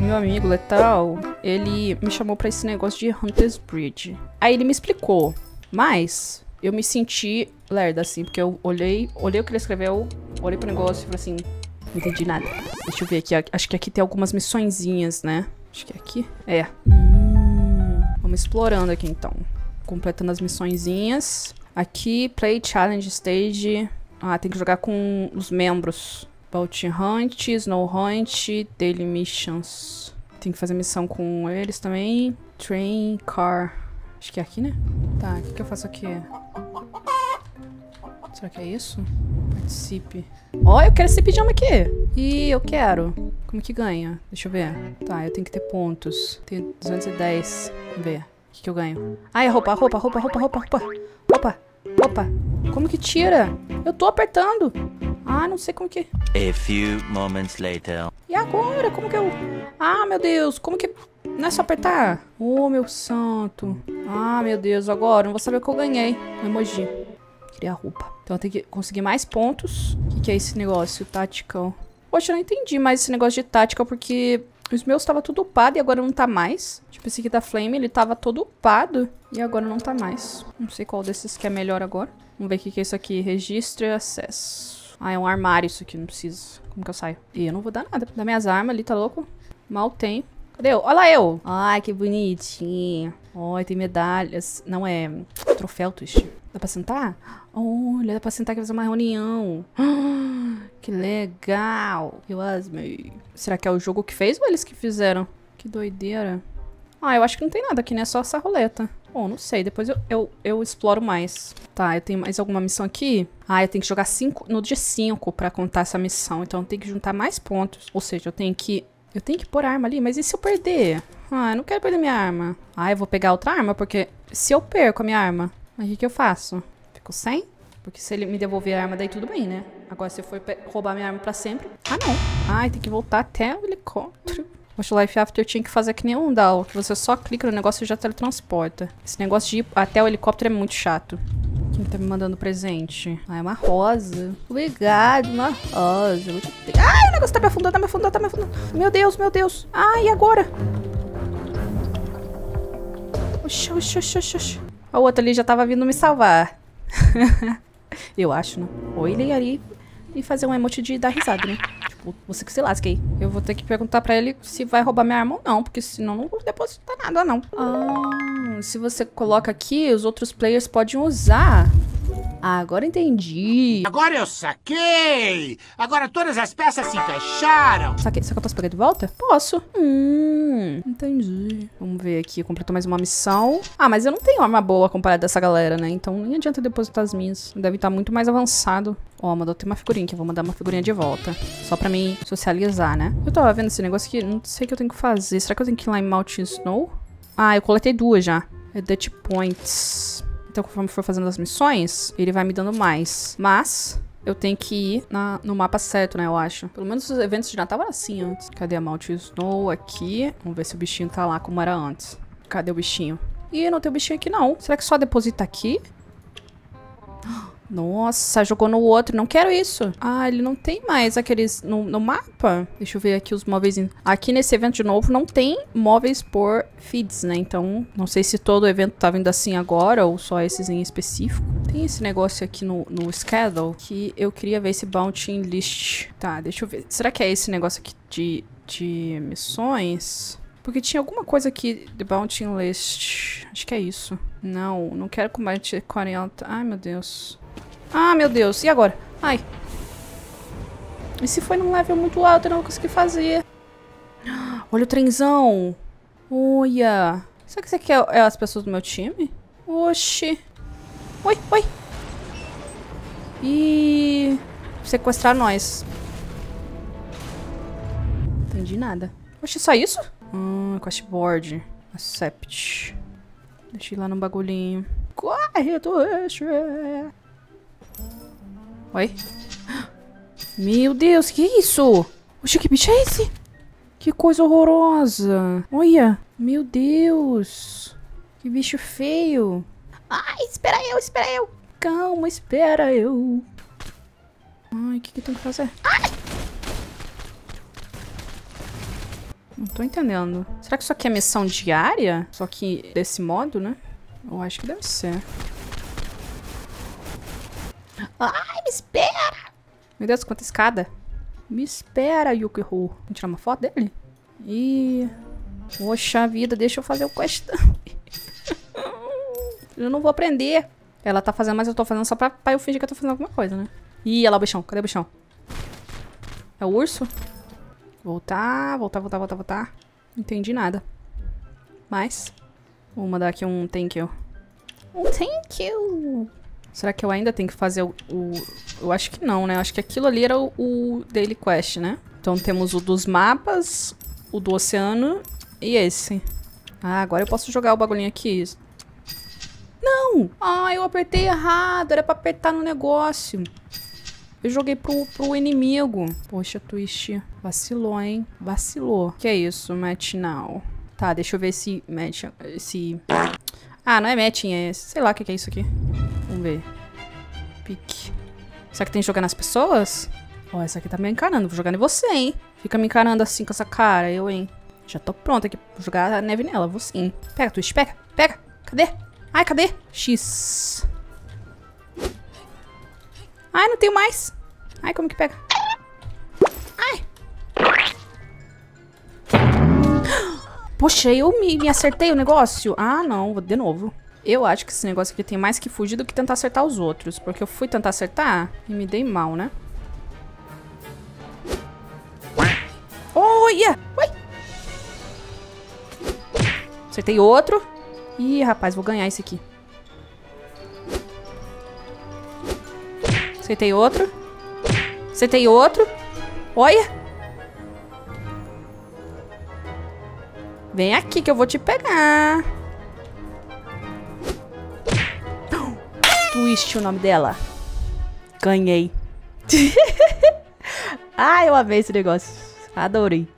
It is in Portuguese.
Meu amigo Letal, ele me chamou pra esse negócio de Hunter's Bridge. Aí ele me explicou, mas eu me senti lerda, assim, porque eu olhei o que ele escreveu, olhei pro negócio e falei assim, não entendi nada. Deixa eu ver aqui, acho que aqui tem algumas missõezinhas, né? Acho que é aqui. É. Vamos explorando aqui, então. Completando as missõezinhas. Aqui, Play Challenge Stage. Ah, tem que jogar com os membros. Bounty Hunt, Snow Hunt, Daily Missions. Tem que fazer missão com eles também. Train, Car. Acho que é aqui, né? Tá, o que eu faço aqui? Será que é isso? Participe. Ó, eu quero esse pijama aqui. Ih, eu quero. Como que ganha? Deixa eu ver. Tá, eu tenho que ter pontos. Tenho 210. Vamos ver. O que eu ganho? Ah, é roupa. Como que tira? Eu tô apertando. Ah, não sei como que... A few moments later. E agora? Como que eu... Ah, meu Deus. Como que... Não é só apertar? Oh, meu santo. Ah, meu Deus. Agora não vou saber o que eu ganhei. Um emoji. Queria a roupa. Então eu tenho que conseguir mais pontos. O que é esse negócio? Tactical. Poxa, eu não entendi mais esse negócio de tactical porque... Os meus tava tudo upado e agora não tá mais. Tipo, esse aqui da Flame, ele tava todo upado e agora não tá mais. Não sei qual desses que é melhor agora. Vamos ver o que é isso aqui. Registro e acesso. Ah, é um armário isso aqui, não precisa. Como que eu saio? Ih, eu não vou dar nada. Dá minhas armas ali, tá louco? Mal tem. Cadê eu? Olha lá eu! Ai, que bonitinho. Ai, tem medalhas. Não, é troféu, Twist. Dá pra sentar? Olha, dá pra sentar aqui e fazer uma reunião. Que legal. Eu amei. Será que é o jogo que fez ou eles que fizeram? Que doideira. Ah, eu acho que não tem nada aqui, né? Só essa roleta. Bom, não sei. Depois eu exploro mais. Tá, eu tenho mais alguma missão aqui? Ah, eu tenho que jogar no dia 5 pra contar essa missão. Então eu tenho que juntar mais pontos. Ou seja, eu tenho que pôr arma ali. Mas e se eu perder? Ah, eu não quero perder minha arma. Ah, eu vou pegar outra arma, porque se eu perco a minha arma, aí o que eu faço? Fico sem? Porque se ele me devolver a arma, daí tudo bem, né? Agora, se eu for roubar minha arma pra sempre... Ah, não. Ai, tem que voltar até o helicóptero. Poxa, o Life After tinha que fazer que nem um DAO, que você só clica no negócio e já teletransporta. Esse negócio de ir até o helicóptero é muito chato. Quem tá me mandando presente? Ah, é uma rosa. Obrigado, uma rosa. Ai, o negócio tá me afundando, tá me afundando, tá me afundando. Meu Deus, meu Deus. Ai, e agora? Oxi, oxi, oxi, oxi. A outra ali já tava vindo me salvar. Eu acho, né? Ou ele ia ali e fazer um emote de dar risada, né? Tipo, você que se lasque aí. Eu vou ter que perguntar pra ele se vai roubar minha arma ou não, porque senão não vou depositar nada, não. Ah, se você coloca aqui, os outros players podem usar. Ah, agora entendi. Agora eu saquei! Agora todas as peças se encaixaram! Será que eu posso pegar de volta? Posso. Entendi. Vamos ver aqui. Completou mais uma missão. Ah, mas eu não tenho arma boa comparada dessa galera, né? Então nem adianta depositar as minhas. Deve estar muito mais avançado. Ó, mandou ter uma figurinha aqui. Eu vou mandar uma figurinha de volta. Só pra mim socializar, né? Eu tava vendo esse negócio aqui. Não sei o que eu tenho que fazer. Será que eu tenho que ir lá em Mountain Snow? Ah, eu coletei 2 já. É Dutch Points. Então, conforme for fazendo as missões, ele vai me dando mais. Mas eu tenho que ir no mapa certo, né, eu acho. Pelo menos os eventos de Natal eram assim antes. Cadê a Mount Snow aqui? Vamos ver se o bichinho tá lá como era antes. Cadê o bichinho? Ih, não tem o bichinho aqui, não. Será que só deposita aqui? Nossa, jogou no outro. Não quero isso. Ah, ele não tem mais aqueles no mapa. Deixa eu ver aqui os móveis. Aqui nesse evento de novo não tem móveis por feeds, né? Então, não sei se todo o evento tá vindo assim agora ou só esses em específico. Tem esse negócio aqui no schedule que eu queria ver esse bounty list. Tá, deixa eu ver. Será que é esse negócio aqui de missões? Porque tinha alguma coisa aqui de bounty list. Acho que é isso. Não, não quero combater 40. Ai, meu Deus. Ah, meu Deus. E agora? Ai. E se foi num level muito alto, eu não consegui fazer. Olha o trenzão. Olha. Será que isso aqui é as pessoas do meu time? Oxi. Oi, oi. E sequestrar nós. Não entendi nada. Oxi, só isso? Questboard. Accept. Deixa eu ir lá no bagulhinho. Corre, Oi? Meu Deus, que é isso? Oxe, que bicho é esse? Que coisa horrorosa. Olha. Meu Deus. Que bicho feio. Ai, espera eu. Calma, espera eu. Ai, o que eu tenho que fazer? Ai! Não tô entendendo. Será que isso aqui é missão diária? Só que desse modo, né? Eu acho que deve ser. Ai, me espera! Meu Deus, quanta escada. Me espera, Yukihiro. Vou tirar uma foto dele? Ih... Poxa vida, deixa eu fazer o quest. Eu não vou aprender. Ela tá fazendo, mas eu tô fazendo só pra eu fingir que eu tô fazendo alguma coisa, né? Ih, olha lá o bichão. Cadê o bichão? É o urso? Voltar, voltar, voltar, voltar, voltar. Não entendi nada. Mas... Vou mandar aqui um thank you. Um thank you. Será que eu ainda tenho que fazer o... Eu acho que não, né? Eu acho que aquilo ali era o Daily Quest, né? Então temos o dos mapas, o do oceano e esse. Ah, agora eu posso jogar o bagulhinho aqui. Não! Ah, eu apertei errado. Era pra apertar no negócio. Eu joguei pro inimigo. Poxa, Twist. Vacilou, hein? Vacilou. Que é isso? Match now. Tá, deixa eu ver esse match... Ah, não é matching, é... Sei lá o que é isso aqui. Vamos ver. Pique. Será que tem que jogar nas pessoas? Ó, essa aqui tá me encarando. Vou jogar em você, hein? Fica me encarando assim com essa cara, eu, hein? Já tô pronta aqui. Vou jogar a neve nela, vou sim. Pega, Twist, pega, pega. Cadê? Ai, cadê? X. Ai, não tenho mais. Ai, como que pega? Ai. Poxa, eu me acertei o negócio. Ah, não. Vou de novo. Eu acho que esse negócio aqui tem mais que fugir do que tentar acertar os outros. Porque eu fui tentar acertar e me dei mal, né? Olha! Ui! Acertei outro. Ih, rapaz, vou ganhar esse aqui. Acertei outro. Acertei outro. Olha! Vem aqui que eu vou te pegar. Twist, o nome dela. Ganhei. Ah, eu amei esse negócio. Adorei.